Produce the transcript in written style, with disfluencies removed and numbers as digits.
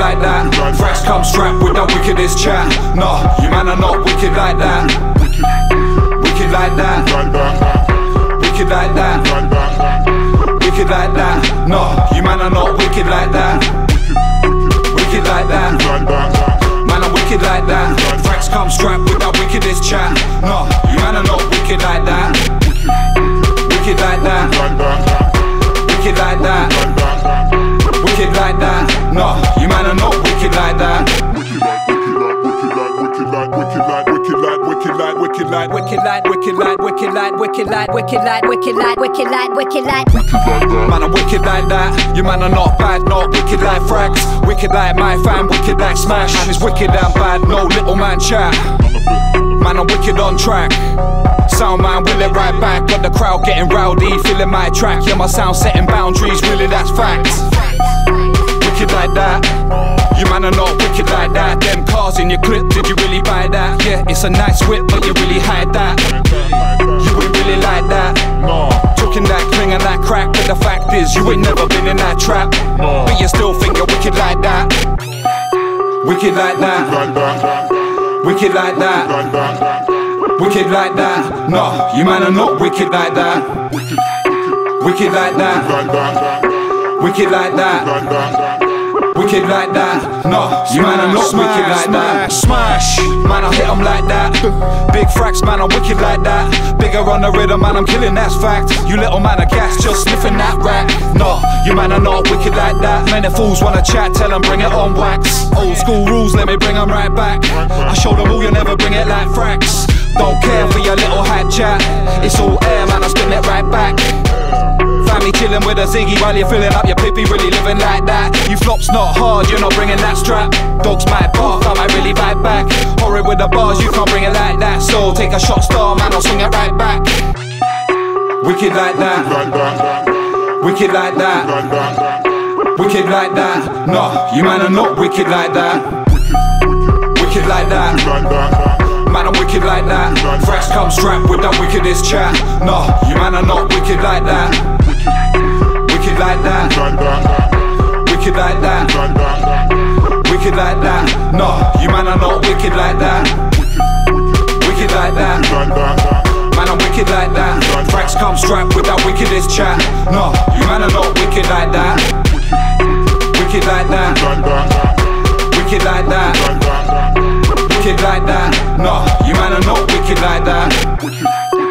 like that. Threats come strapped with the wickedest chat. Nah, you man are not wicked like that. Wicked like that. Wicked like that. Wicked like that. Nah, you man are not wicked like that. Wicked like that. Man are wicked like that. Threats come strapped with the wickedest chat. Nah, you man are not wicked like that. Wicked like that. Wicked like that. Wicked like that. Nah, you man are not wicked like that. Man, I'm wicked like that. You man are not bad, not wicked like Frags. Wicked like my fam, wicked like Smash. Man is wicked and bad, no little man chat. Man, I'm wicked on track. Sound man, will it right back. Got the crowd getting rowdy, feeling my track. Yeah, my sound setting boundaries, really that's facts. Wicked like that. You man are not wicked like that. Them cars in your clip, did you really buy that? Yeah, it's a nice whip, but you really hide that. You ain't really like that. Talking that cling and that crack, but the fact is you ain't never been in that trap. But you still think you're wicked like that. Wicked like that. Wicked like that. Wicked like that. No, you man are not wicked like that. Wicked like that. Wicked like that. Wicked like that. No, you man are not wicked like that. Smash, man I hit 'em like that. Big Frags, man I'm wicked like that. Bigger on the rhythm, man I'm killing, that's fact. You little man are gas, just sniffing that rack. No, you man are not wicked like that. Many fools wanna chat, tell 'em bring it on wax. Old school rules, let me bring 'em right back. I show them all, you never bring it like Frags. Don't care for your little hype chat. It's all air, man I spin it right back. Family chillin' with a Ziggy while you're filling up your pippy, really living like that. You flops not hard, you're not bringing that strap. Dogs might bark, I might really bite back. Horrid with the bars, you can't bring it like that. So take a shot star, man, I'll swing it right back. Wicked like that. Wicked like that. Wicked like that. No, you man are not wicked like that. Wicked like that. Man, I'm wicked like that. Threats come strapped with the wickedest chat. No, you man are not wicked like that. Wicked like that. Wicked like that. Wicked like that. No, you man are not wicked like that. Wicked like that. Man, I'm wicked like that. Threats come strapped with the wickedest chat. No, you man are not wicked like that. Wicked like that. Wicked like that. Wicked like that. No, you man are not wicked like that.